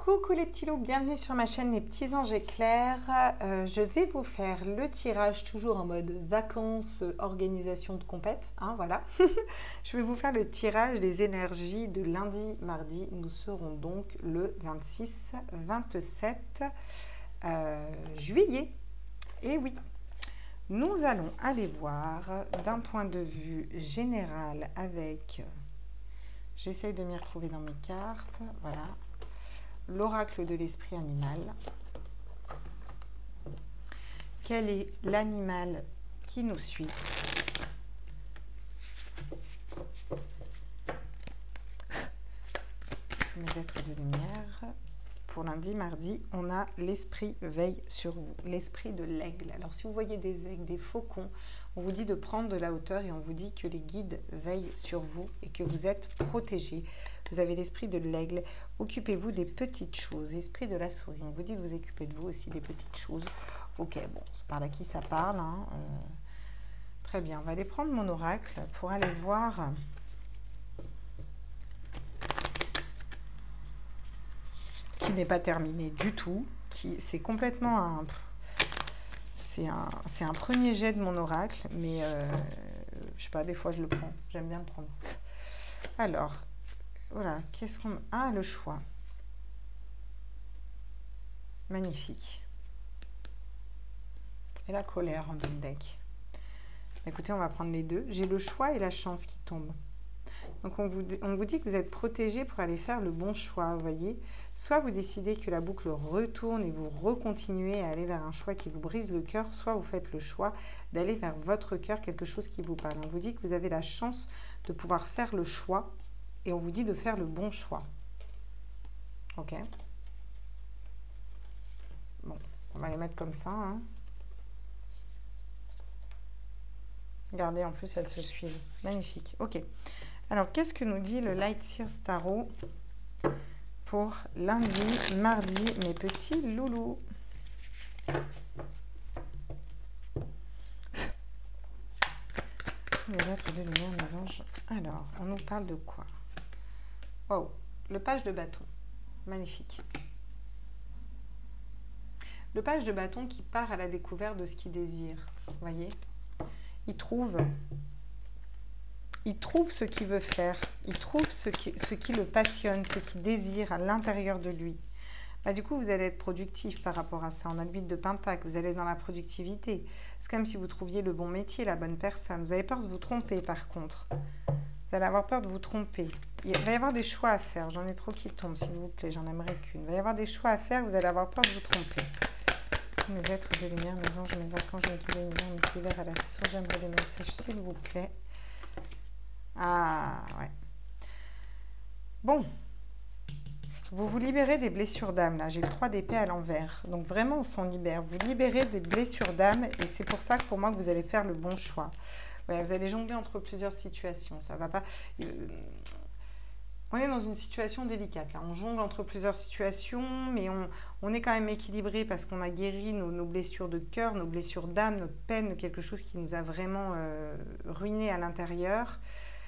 Coucou les petits loups, bienvenue sur ma chaîne Les Petits Anges Éclairs. Je vais vous faire le tirage toujours en mode vacances, organisation de compète. Hein, voilà. Je vais vous faire le tirage des énergies de lundi, mardi. Nous serons donc le 26-27 juillet. Et oui, nous allons aller voir d'un point de vue général avec... J'essaye de m'y retrouver dans mes cartes. Voilà. L'oracle de l'esprit animal. Quel est l'animal qui nous suit? Tous mes êtres de lumière. Pour lundi, mardi, on a l'esprit veille sur vous. L'esprit de l'aigle. Alors, si vous voyez des aigles, des faucons, on vous dit de prendre de la hauteur et on vous dit que les guides veillent sur vous et que vous êtes protégés. Vous avez l'esprit de l'aigle. Occupez-vous des petites choses. Esprit de la souris. On vous dit de vous occuper de vous aussi des petites choses. Ok, bon, c'est par là qui ça parle. Hein. Très bien. On va aller prendre mon oracle pour aller voir... qui n'est pas terminé du tout. C'est complètement un... C'est un premier jet de mon oracle, mais je sais pas, des fois je le prends. J'aime bien le prendre. Alors, voilà, qu'est-ce qu'on... Ah, le choix. Magnifique. Et la colère en bonne deck. Écoutez, on va prendre les deux. J'ai le choix et la chance qui tombent. Donc, on vous dit que vous êtes protégé pour aller faire le bon choix, vous voyez. Soit vous décidez que la boucle retourne et vous recontinuez à aller vers un choix qui vous brise le cœur, soit vous faites le choix d'aller vers votre cœur, quelque chose qui vous parle. On vous dit que vous avez la chance de pouvoir faire le choix et on vous dit de faire le bon choix. Ok. Bon, on va les mettre comme ça. Hein. Regardez, en plus, elles se suivent. Magnifique. Ok. Alors, qu'est-ce que nous dit le Light Seers Tarot pour lundi, mardi, mes petits loulous? Tous les êtres de lumière, mes anges. Alors, on nous parle de quoi? Oh, le page de bâton. Magnifique. Le page de bâton qui part à la découverte de ce qu'il désire. Vous voyez? Il trouve ce qu'il veut faire, il trouve ce qui le passionne, ce qu'il désire à l'intérieur de lui. Bah, du coup, vous allez être productif par rapport à ça. On a le 8 de Pentacle, vous allez être dans la productivité. C'est comme si vous trouviez le bon métier, la bonne personne. Vous avez peur de vous tromper par contre. Vous allez avoir peur de vous tromper. Il va y avoir des choix à faire. J'en ai trop qui tombent, s'il vous plaît, j'en aimerais qu'une. Il va y avoir des choix à faire, vous allez avoir peur de vous tromper. Mes êtres de lumière, mes anges, mes archanges, mes guides, mes univers à la source, j'aimerais des messages, s'il vous plaît. Ah, ouais. Bon. Vous vous libérez des blessures d'âme, là. J'ai le 3 d'épée à l'envers. Donc, vraiment, on s'en libère. Vous libérez des blessures d'âme et c'est pour ça que, pour moi, que vous allez faire le bon choix. Ouais, vous allez jongler entre plusieurs situations. Ça va pas... On est dans une situation délicate, là. On jongle entre plusieurs situations, mais on est quand même équilibré parce qu'on a guéri nos blessures de cœur, nos blessures d'âme, notre peine, quelque chose qui nous a vraiment ruiné à l'intérieur.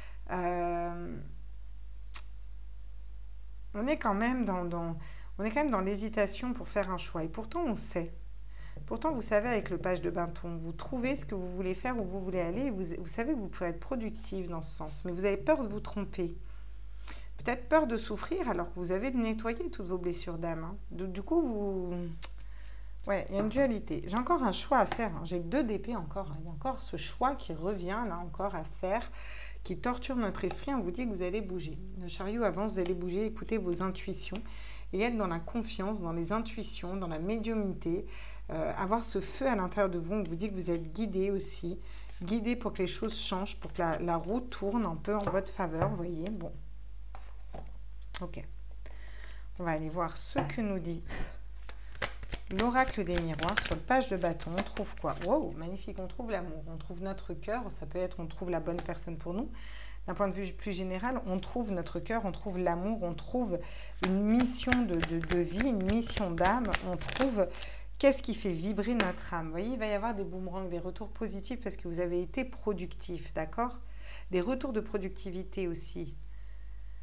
On est quand même dans l'hésitation pour faire un choix. Et pourtant, on sait. Pourtant, vous savez, avec le page de bâton, vous trouvez ce que vous voulez faire, où vous voulez aller. Vous savez que vous pouvez être productif dans ce sens. Mais vous avez peur de vous tromper. Peut-être peur de souffrir alors que vous avez nettoyé toutes vos blessures d'âme. Hein. Du coup, ouais, il y a une dualité. J'ai encore un choix à faire. Hein. J'ai 2 d'épée encore. Hein. Il y a encore ce choix qui revient là encore à faire, qui torture notre esprit. On vous dit que vous allez bouger. Le chariot avance, vous allez bouger, écoutez vos intuitions et être dans la confiance, dans les intuitions, dans la médiumnité, avoir ce feu à l'intérieur de vous. On vous dit que vous êtes guidé aussi, guidé pour que les choses changent, pour que la roue tourne un peu en votre faveur, vous voyez. Bon, ok. On va aller voir ce que nous dit l'oracle des miroirs sur le page de bâton. On trouve quoi? Wow, magnifique, on trouve l'amour, on trouve notre cœur, ça peut être on trouve la bonne personne pour nous. D'un point de vue plus général, on trouve notre cœur, on trouve l'amour, on trouve une mission de vie, une mission d'âme, on trouve qu'est-ce qui fait vibrer notre âme. Vous voyez, il va y avoir des boomerangs, des retours positifs parce que vous avez été productif, d'accord? Des retours de productivité aussi.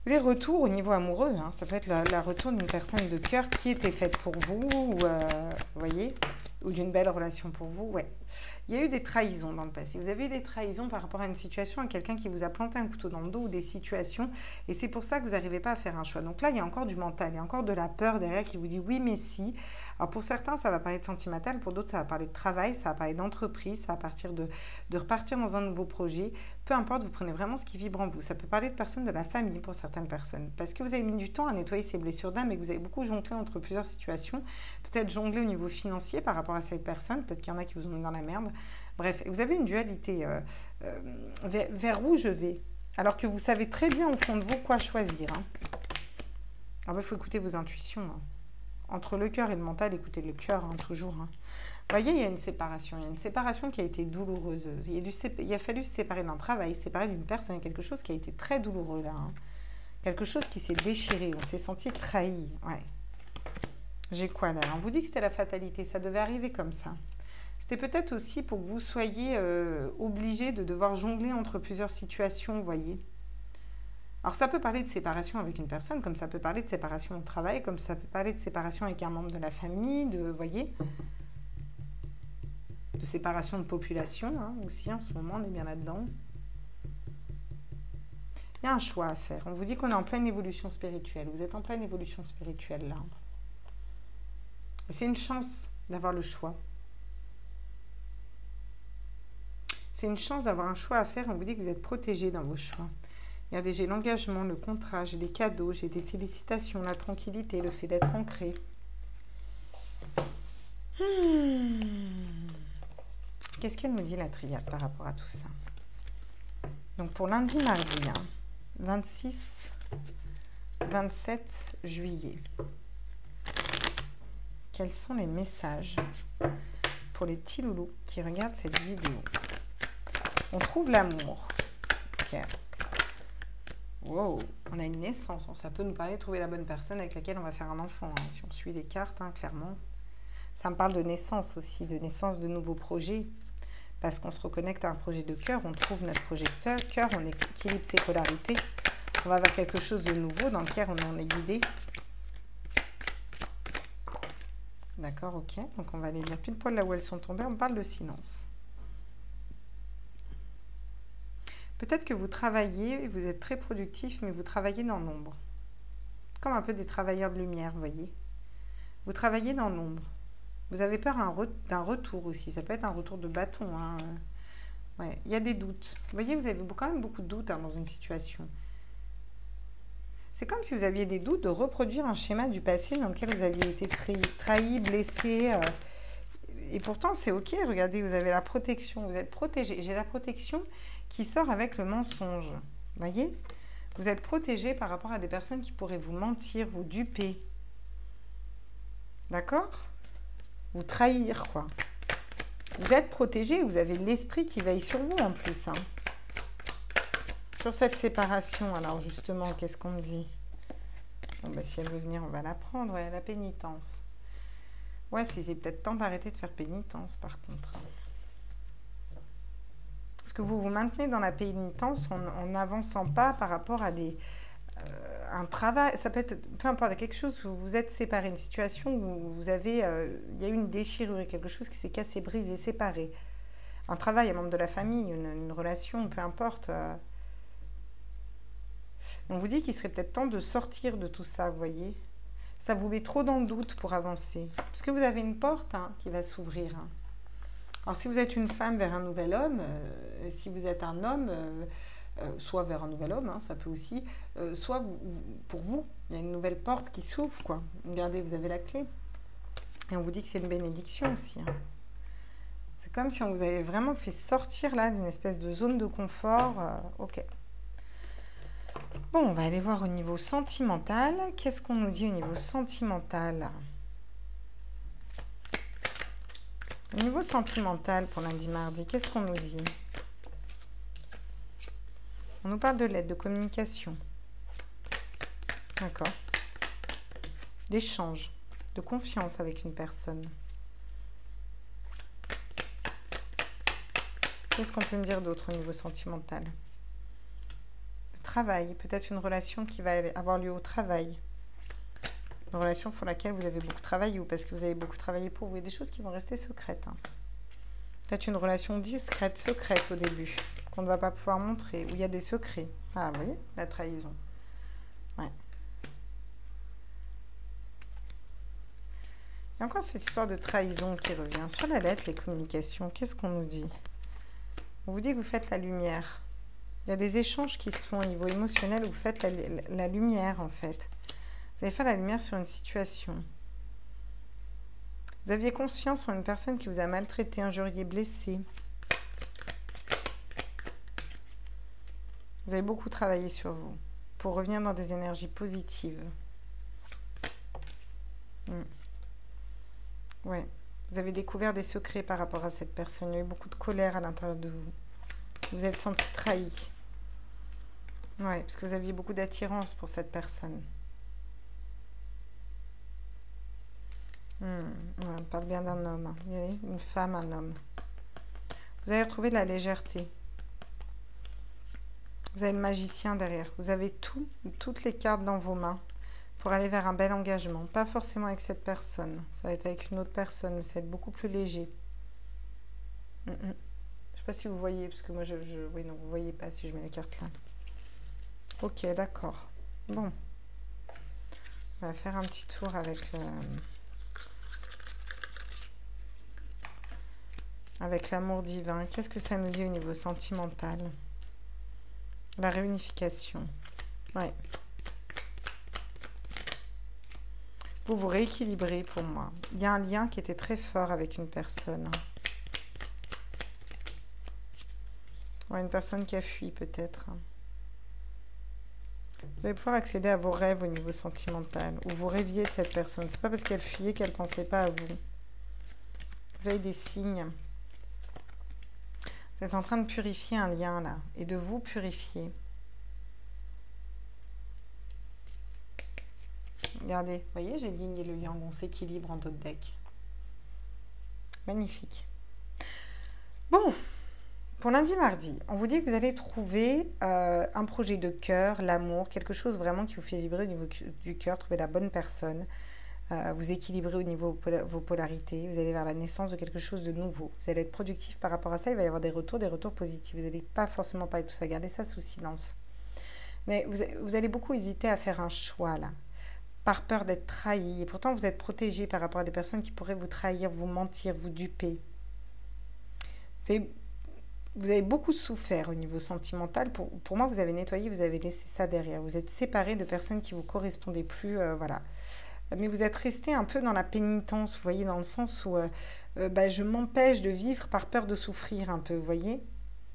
Les retours au niveau amoureux, hein, ça peut être la retour d'une personne de cœur qui était faite pour vous, ou, vous voyez, ou d'une belle relation pour vous, ouais. Il y a eu des trahisons dans le passé. Vous avez eu des trahisons par rapport à une situation, à quelqu'un qui vous a planté un couteau dans le dos ou des situations. Et c'est pour ça que vous n'arrivez pas à faire un choix. Donc là, il y a encore du mental, il y a encore de la peur derrière qui vous dit oui, mais si. Alors pour certains, ça va parler de sentimental. Pour d'autres, ça va parler de travail, ça va parler d'entreprise, ça va partir de repartir dans un nouveau projet. Peu importe, vous prenez vraiment ce qui vibre en vous. Ça peut parler de personnes de la famille pour certaines personnes. Parce que vous avez mis du temps à nettoyer ces blessures d'âme et que vous avez beaucoup jonglé entre plusieurs situations. Peut-être jongler au niveau financier par rapport à cette personne. Peut-être qu'il y en a qui vous ont mis dans la merde. Bref, vous avez une dualité vers où je vais. Alors que vous savez très bien au fond de vous quoi choisir. Hein. Alors il faut écouter vos intuitions. Hein. Entre le cœur et le mental, écoutez le cœur, hein, toujours. Hein. Vous voyez, il y a une séparation. Il y a une séparation qui a été douloureuse. Il a fallu se séparer d'un travail, se séparer d'une personne. Quelque chose qui a été très douloureux là. Hein. Quelque chose qui s'est déchiré. On s'est senti trahi. Ouais. J'ai quoi là? On vous dit que c'était la fatalité. Ça devait arriver comme ça. C'était peut-être aussi pour que vous soyez obligé de devoir jongler entre plusieurs situations, vous voyez. Alors ça peut parler de séparation avec une personne, comme ça peut parler de séparation au travail, comme ça peut parler de séparation avec un membre de la famille, vous voyez, de séparation de population, hein, aussi, en ce moment, on est bien là-dedans. Il y a un choix à faire. On vous dit qu'on est en pleine évolution spirituelle. Vous êtes en pleine évolution spirituelle, là. Et c'est une chance d'avoir le choix. C'est une chance d'avoir un choix à faire. On vous dit que vous êtes protégé dans vos choix. Regardez, j'ai l'engagement, le contrat, j'ai les cadeaux, j'ai des félicitations, la tranquillité, le fait d'être ancré. Qu'est-ce qu'elle nous dit, la triade, par rapport à tout ça? Donc, pour lundi, mardi, hein, 26, 27 juillet. Quels sont les messages pour les petits loulous qui regardent cette vidéo? On trouve l'amour. Ok. Wow, on a une naissance. Ça peut nous parler de trouver la bonne personne avec laquelle on va faire un enfant. Hein, si on suit les cartes, hein, clairement. Ça me parle de naissance aussi, de naissance de nouveaux projets. Parce qu'on se reconnecte à un projet de cœur, on trouve notre projecteur. Cœur, on équilibre ses polarités. On va vers quelque chose de nouveau dans lequel on en est guidé. D'accord, ok. Donc on va aller lire pile poil là où elles sont tombées. On parle de silence. Peut-être que vous travaillez, vous êtes très productif, mais vous travaillez dans l'ombre. Comme un peu des travailleurs de lumière, vous voyez. Vous travaillez dans l'ombre. Vous avez peur d'un retour aussi. Ça peut être un retour de bâton. Hein. Ouais. Il y a des doutes. Vous voyez, vous avez quand même beaucoup de doutes hein, dans une situation. C'est comme si vous aviez des doutes de reproduire un schéma du passé dans lequel vous aviez été trahi, blessé. Et pourtant, c'est ok. Regardez, vous avez la protection. Vous êtes protégé. J'ai la protection qui sort avec le mensonge. Vous voyez? Vous êtes protégé par rapport à des personnes qui pourraient vous mentir, vous duper. D'accord? Vous trahir, quoi. Vous êtes protégé. Vous avez l'esprit qui veille sur vous, en plus. Hein. Sur cette séparation, alors justement, qu'est-ce qu'on me dit? Bon, bah, si elle veut venir, on va la prendre. Ouais, la pénitence. Ouais, c'est peut-être temps d'arrêter de faire pénitence, par contre. Parce que vous vous maintenez dans la pénitence en n'avançant pas par rapport à un travail. Ça peut être, peu importe, quelque chose où vous vous êtes séparé, une situation où vous avez, il y a eu une déchirure, quelque chose qui s'est cassé, brisé, séparé. Un travail, un membre de la famille, une relation, peu importe. On vous dit qu'il serait peut-être temps de sortir de tout ça, vous voyez. Ça vous met trop dans le doute pour avancer. Parce que vous avez une porte hein, qui va s'ouvrir. Hein. Alors, si vous êtes une femme vers un nouvel homme, si vous êtes un homme, soit vers un nouvel homme, hein, ça peut aussi, soit pour vous, il y a une nouvelle porte qui s'ouvre, quoi. Regardez, vous avez la clé. Et on vous dit que c'est une bénédiction aussi. Hein. C'est comme si on vous avait vraiment fait sortir là d'une espèce de zone de confort. Ok. Bon, on va aller voir au niveau sentimental. Qu'est-ce qu'on nous dit au niveau sentimental? Au niveau sentimental pour lundi, mardi, qu'est-ce qu'on nous dit? On nous parle de l'aide, de communication. D'accord. D'échange, de confiance avec une personne. Qu'est-ce qu'on peut me dire d'autre au niveau sentimental? travail. Peut-être une relation qui va avoir lieu au travail. Une relation pour laquelle vous avez beaucoup travaillé ou parce que vous avez beaucoup travaillé pour vous. Il y a des choses qui vont rester secrètes. Hein. Peut-être une relation discrète, secrète au début, qu'on ne va pas pouvoir montrer, où il y a des secrets. Ah, vous voyez, la trahison. Ouais. Il y a encore cette histoire de trahison qui revient. Sur la lettre, les communications, qu'est-ce qu'on nous dit? On vous dit que vous faites la lumière. Il y a des échanges qui se font au niveau émotionnel où vous faites la lumière, en fait. Vous allez faire la lumière sur une situation. Vous aviez conscience en une personne qui vous a maltraité, injurié, blessé. Vous avez beaucoup travaillé sur vous pour revenir dans des énergies positives. Ouais. Vous avez découvert des secrets par rapport à cette personne. Il y a eu beaucoup de colère à l'intérieur de vous. Vous vous êtes senti trahi. Ouais, parce que vous aviez beaucoup d'attirance pour cette personne. Ouais, on parle bien d'un homme. Il y a une femme, un homme. Vous allez retrouver de la légèreté. Vous avez le magicien derrière. Vous avez toutes les cartes dans vos mains pour aller vers un bel engagement. Pas forcément avec cette personne. Ça va être avec une autre personne, mais ça va être beaucoup plus léger. Je ne sais pas si vous voyez, parce que moi, oui, non, vous ne voyez pas si je mets les cartes là. Ok, d'accord. Bon. On va faire un petit tour avec l'amour divin. Qu'est-ce que ça nous dit au niveau sentimental? La réunification. Ouais. Vous vous rééquilibrez pour moi. Il y a un lien qui était très fort avec une personne. Ouais, une personne qui a fui peut-être. Vous allez pouvoir accéder à vos rêves au niveau sentimental. Ou vous rêviez de cette personne. C'est pas parce qu'elle fuyait qu'elle ne pensait pas à vous. Vous avez des signes. Vous êtes en train de purifier un lien là. Et de vous purifier. Regardez, vous voyez, j'ai ligné le lien, on s'équilibre en d'autres decks. Magnifique. Bon, pour lundi, mardi, on vous dit que vous allez trouver un projet de cœur, l'amour, quelque chose vraiment qui vous fait vibrer au niveau du cœur, trouver la bonne personne, vous équilibrer au niveau de vos polarités, vous allez vers la naissance de quelque chose de nouveau. Vous allez être productif par rapport à ça, il va y avoir des retours positifs. Vous n'allez pas forcément parler de tout ça, gardez ça sous silence. Mais vous allez beaucoup hésiter à faire un choix là. Par peur d'être trahi. Et pourtant, vous êtes protégé par rapport à des personnes qui pourraient vous trahir, vous mentir, vous duper. Vous avez beaucoup souffert au niveau sentimental. Pour moi, vous avez nettoyé, vous avez laissé ça derrière. Vous êtes séparé de personnes qui ne vous correspondaient plus. Voilà. Mais vous êtes resté un peu dans la pénitence, vous voyez, dans le sens où je m'empêche de vivre par peur de souffrir un peu, vous voyez.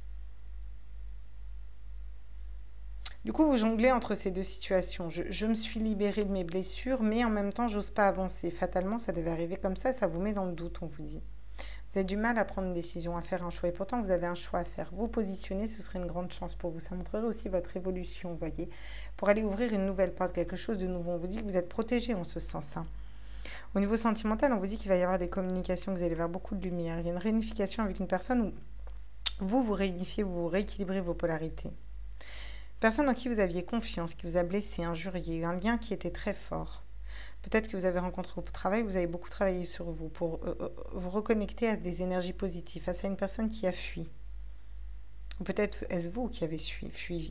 Du coup, vous jonglez entre ces deux situations. Je me suis libérée de mes blessures, mais en même temps, j'ose pas avancer. Fatalement, ça devait arriver comme ça vous met dans le doute, on vous dit. Vous avez du mal à prendre une décision, à faire un choix. Et pourtant, vous avez un choix à faire. Vous positionner, ce serait une grande chance pour vous. Ça montrerait aussi votre évolution, vous voyez, pour aller ouvrir une nouvelle porte, quelque chose de nouveau. On vous dit que vous êtes protégé en ce sens. Hein. Au niveau sentimental, on vous dit qu'il va y avoir des communications, vous allez vers beaucoup de lumière. Il y a une réunification avec une personne où vous réunifiez, vous rééquilibrez vos polarités. Personne en qui vous aviez confiance, qui vous a blessé, injurié, un lien qui était très fort. Peut-être que vous avez rencontré au travail, vous avez beaucoup travaillé sur vous pour vous reconnecter à des énergies positives, face à une personne qui a fui. Ou peut-être est-ce vous qui avez fui.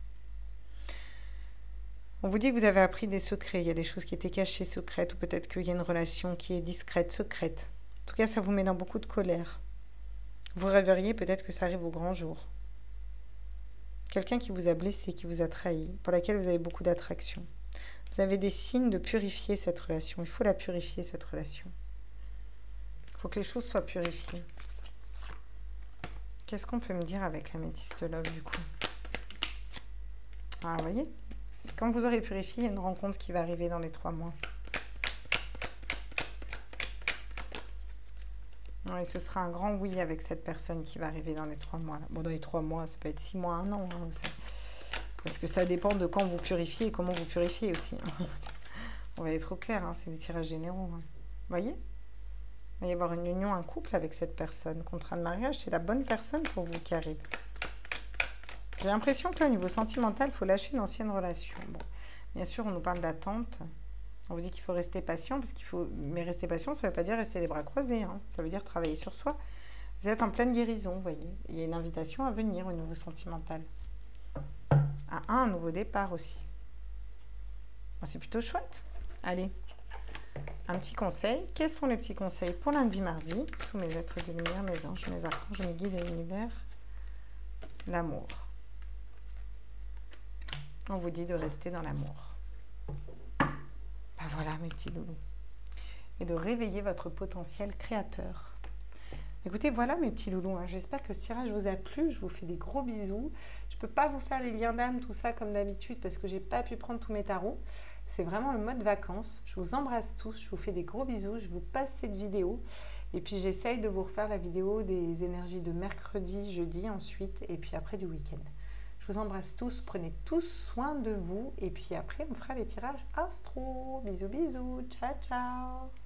On vous dit que vous avez appris des secrets, il y a des choses qui étaient cachées, secrètes, ou peut-être qu'il y a une relation qui est discrète, secrète. En tout cas, ça vous met dans beaucoup de colère. Vous rêveriez peut-être que ça arrive au grand jour. Quelqu'un qui vous a blessé, qui vous a trahi, pour laquelle vous avez beaucoup d'attraction. Vous avez des signes de purifier cette relation. Il faut la purifier, cette relation. Il faut que les choses soient purifiées. Qu'est-ce qu'on peut me dire avec l'améthyste love, du coup? Ah, vous voyez? Quand vous aurez purifié, il y a une rencontre qui va arriver dans les 3 mois. Et ce sera un grand oui avec cette personne qui va arriver dans les 3 mois. Bon, dans les 3 mois, ça peut être 6 mois, 1 an. Hein, parce que ça dépend de quand vous purifiez et comment vous purifiez aussi. On va être au clair, hein, c'est des tirages généraux. Hein. Vous voyez? Il va y avoir une union, un couple avec cette personne. Contrat de mariage, c'est la bonne personne pour vous qui arrive. J'ai l'impression que là, au niveau sentimental, il faut lâcher une ancienne relation. Bon, bien sûr, on nous parle d'attente. On vous dit qu'il faut rester patient, parce qu'il faut... Mais rester patient, ça ne veut pas dire rester les bras croisés. Hein. Ça veut dire travailler sur soi. Vous êtes en pleine guérison, vous voyez. Il y a une invitation à venir au niveau sentimental. À un nouveau départ aussi. Bon, c'est plutôt chouette. Allez, un petit conseil. Quels sont les petits conseils pour lundi, mardi? Tous mes êtres de lumière, mes anges, mes archanges, mes guides et l'univers. L'amour. On vous dit de rester dans l'amour. Ben voilà, mes petits loulous. Et de réveiller votre potentiel créateur. Écoutez, voilà mes petits loulous. Hein. J'espère que ce tirage vous a plu. Je vous fais des gros bisous. Je ne peux pas vous faire les liens d'âme, tout ça comme d'habitude, parce que je n'ai pas pu prendre tous mes tarots. C'est vraiment le mode vacances. Je vous embrasse tous. Je vous fais des gros bisous. Je vous passe cette vidéo. Et puis, j'essaye de vous refaire la vidéo des énergies de mercredi, jeudi ensuite, et puis après du week-end. Je vous embrasse tous. Prenez tous soin de vous. Et puis après, on fera les tirages astro. Bisous, bisous. Ciao, ciao.